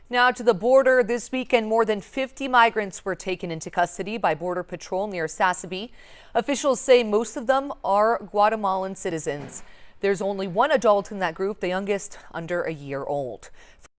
Now to the border. This weekend, more than 50 migrants were taken into custody by Border Patrol near Sasabe. Officials say most of them are Guatemalan citizens. There's only one adult in that group, the youngest under a year old.